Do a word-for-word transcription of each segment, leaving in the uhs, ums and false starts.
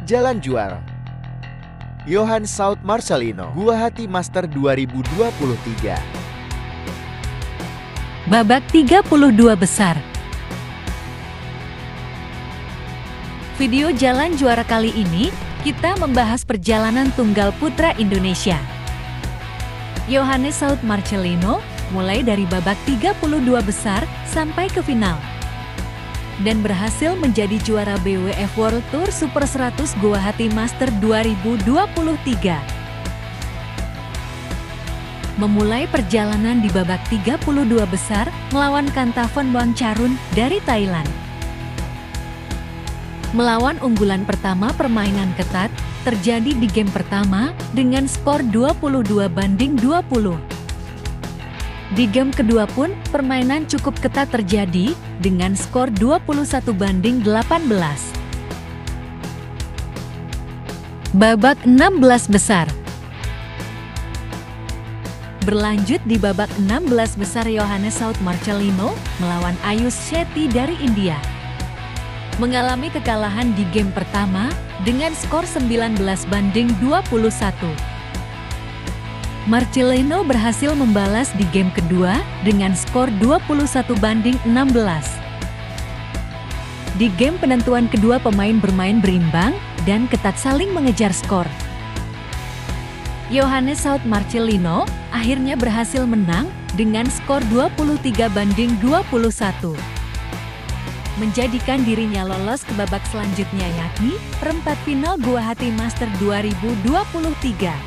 Jalan Juara Johann South Marcelino, Gua Hati Master dua ribu dua puluh tiga. Babak tiga puluh dua besar. Video Jalan Juara kali ini, kita membahas perjalanan tunggal putra Indonesia. Johann South Marcelino mulai dari babak tiga puluh dua besar sampai ke final. Dan berhasil menjadi juara B W F World Tour Super seratus Gua Hati Master dua ribu dua puluh tiga. Memulai perjalanan di babak tiga puluh dua besar melawan Kantavon Wangcharun dari Thailand. Melawan unggulan pertama permainan ketat terjadi di game pertama dengan skor dua puluh dua banding dua puluh. Di game kedua pun permainan cukup ketat terjadi dengan skor dua puluh satu banding delapan belas. Babak enam belas besar. Berlanjut di babak enam belas besar, Johann South Marcelino melawan Ayush Shetty dari India. Mengalami kekalahan di game pertama dengan skor sembilan belas banding dua puluh satu. Marcelino berhasil membalas di game kedua dengan skor dua puluh satu banding enam belas. Di game penentuan kedua pemain bermain berimbang dan ketat saling mengejar skor. Johann South Marcelino akhirnya berhasil menang dengan skor dua puluh tiga banding dua puluh satu. Menjadikan dirinya lolos ke babak selanjutnya, yakni perempat final Gua Hati Master dua ribu dua puluh tiga.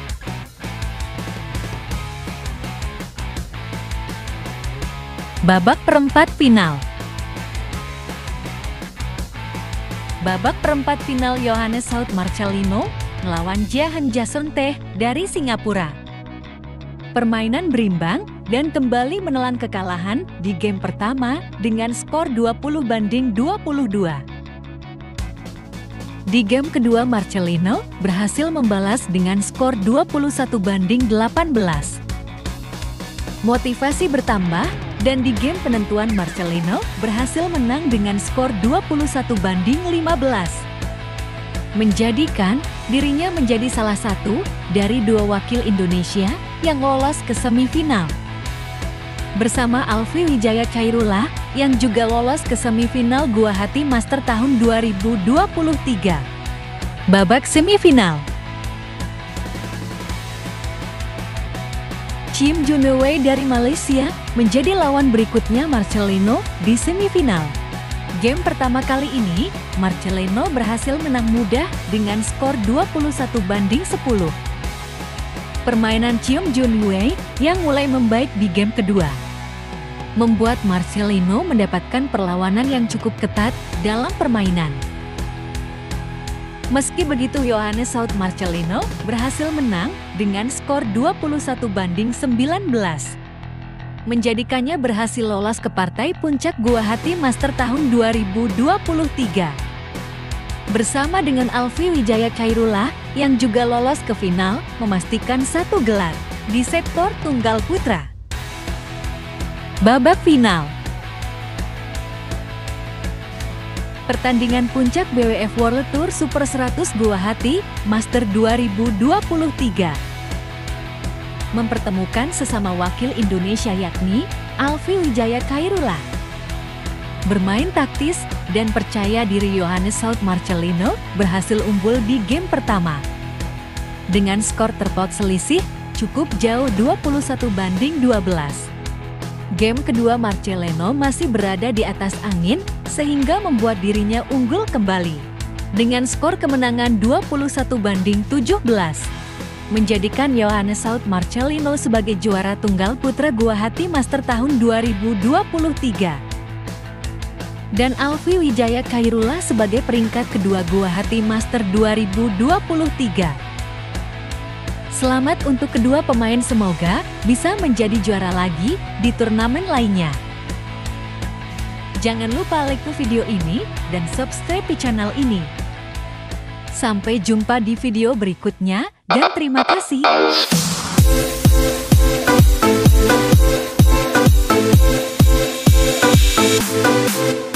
Babak perempat final. Babak perempat final, Johann South Marcelino melawan Jehan Jasonteh dari Singapura. Permainan berimbang dan kembali menelan kekalahan di game pertama dengan skor dua puluh banding dua puluh dua. Di game kedua, Marcelino berhasil membalas dengan skor dua puluh satu banding delapan belas. Motivasi bertambah dan di game penentuan Marcelino berhasil menang dengan skor dua puluh satu banding lima belas. Menjadikan dirinya menjadi salah satu dari dua wakil Indonesia yang lolos ke semifinal. Bersama Alfie Wijaya Khairullah yang juga lolos ke semifinal Gua Hati Master tahun dua ribu dua puluh tiga. Babak semifinal. Chim Junwei dari Malaysia menjadi lawan berikutnya Marcelino di semifinal. Game pertama kali ini, Marcelino berhasil menang mudah dengan skor dua puluh satu banding sepuluh. Permainan Chim Junwei yang mulai membaik di game kedua membuat Marcelino mendapatkan perlawanan yang cukup ketat dalam permainan. Meski begitu, Johann South Marcelino berhasil menang dengan skor dua puluh satu banding sembilan belas. Menjadikannya berhasil lolos ke partai puncak Gua Hati Master tahun dua ribu dua puluh tiga. Bersama dengan Alfie Wijaya Khairullah yang juga lolos ke final, memastikan satu gelar di sektor tunggal putra. Babak final. Pertandingan puncak B W F World Tour Super seratus Gua Hati Master dua ribu dua puluh tiga mempertemukan sesama wakil Indonesia, yakni Alfie Wijaya Khairullah. Bermain taktis dan percaya diri, Johann South Marcelino berhasil unggul di game pertama. Dengan skor terpaut selisih cukup jauh dua puluh satu banding dua belas. Game kedua, Marcelino masih berada di atas angin sehingga membuat dirinya unggul kembali dengan skor kemenangan dua puluh satu banding tujuh belas. Menjadikan Johann South Marcelino sebagai juara tunggal putra Gua Hati Master tahun dua ribu dua puluh tiga. Dan Alfie Wijaya Khairullah sebagai peringkat kedua Gua Hati Master dua ribu dua puluh tiga. Selamat untuk kedua pemain, semoga bisa menjadi juara lagi di turnamen lainnya. Jangan lupa like video ini dan subscribe di channel ini. Sampai jumpa di video berikutnya dan terima kasih.